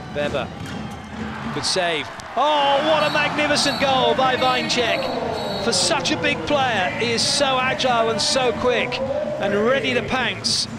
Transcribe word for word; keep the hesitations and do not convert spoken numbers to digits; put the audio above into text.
Weber, good save. Oh, what a magnificent goal by Wiencek. For such a big player, he is so agile and so quick and ready to pounce.